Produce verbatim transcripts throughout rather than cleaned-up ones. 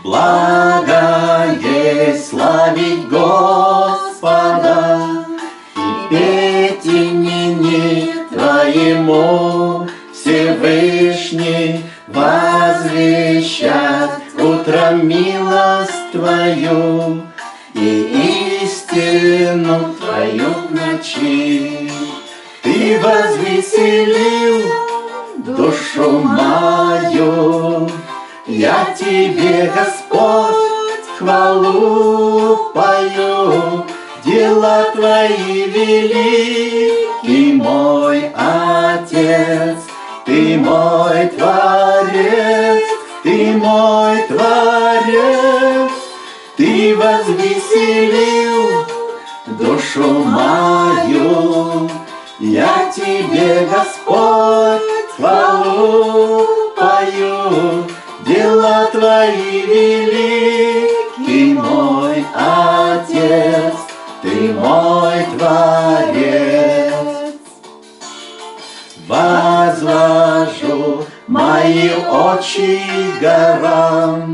Благо есть славить Господа и петь имени Твоему, Всевышний, возвещать утром милость Твою и истину Твою в ночи. Ты возвеселил душу мою, я Тебе, Господь, хвалу пою. Дела Твои велики, мой Отец, Ты мой Творец, Ты мой Творец. Ты возвеселил душу мою, я Тебе, Господь, хвалу пою. Дела Твои велики, мой Отец, Ты мой Творец. Возвожу мои очи горам,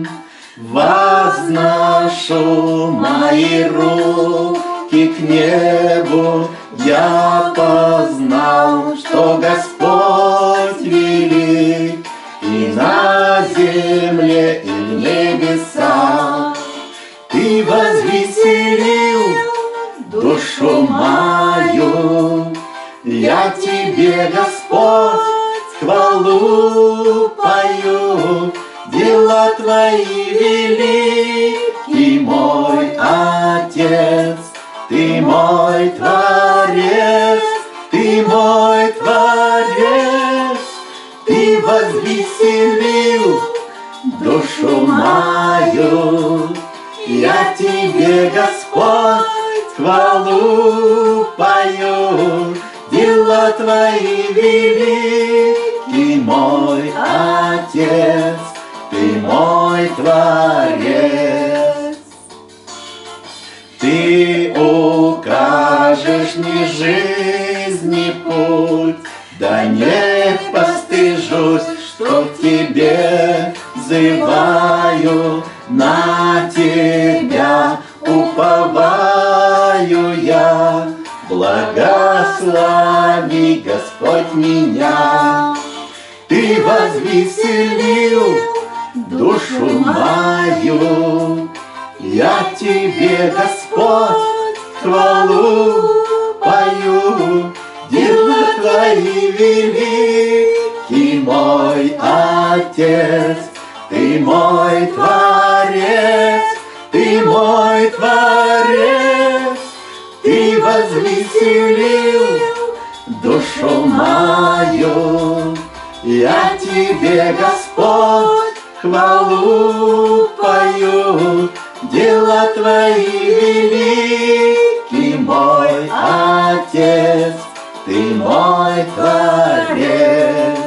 возношу мои руки к небу. Я познал, что Господь велик, и на земле, и в небесах. Ты возвеселил душу мою, я Тебе, Господь, хвалу пою. Дела Твои велики, мой Отец, Ты мой Творец, Ты мой Творец. Ты возвеселил душу мою, я Тебе, Господь, хвалу пою. Дела Твои велики, мой Отец, Ты мой Творец. Ты укажешь мне жизни путь, да не постыжусь, что к Тебе взываю. На Тебя уповаю я, благослови, Господь, меня. Ты возвеселил душу мою, я Тебе, Господь, хвалу пою. Дела Твои велики, мой Отец, Ты мой Творец, Ты мой Творец. Ты возвеселил душу мою, я Тебе, Господь, хвалу пою. Дела Твои велики, мой Отец, Ты мой Творец.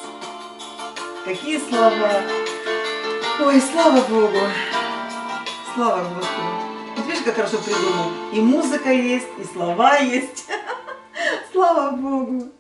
Какие слова! Ой, слава Богу! Слава Господу! Вот видишь, как хорошо придумал. И музыка есть, и слова есть. Слава Богу!